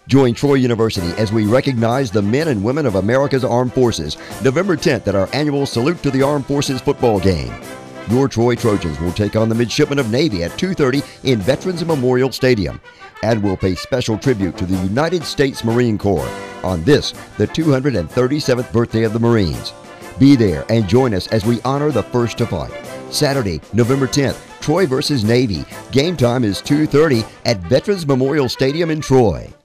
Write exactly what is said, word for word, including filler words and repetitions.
Join Troy University as we recognize the men and women of America's Armed Forces November tenth at our annual Salute to the Armed Forces football game. Your Troy Trojans will take on the Midshipmen of Navy at two thirty in Veterans Memorial Stadium, and will pay special tribute to the United States Marine Corps on this, the two hundred thirty-seventh birthday of the Marines. Be there and join us as we honor the first to fight. Saturday, November tenth, Troy versus Navy. Game time is two thirty at Veterans Memorial Stadium in Troy.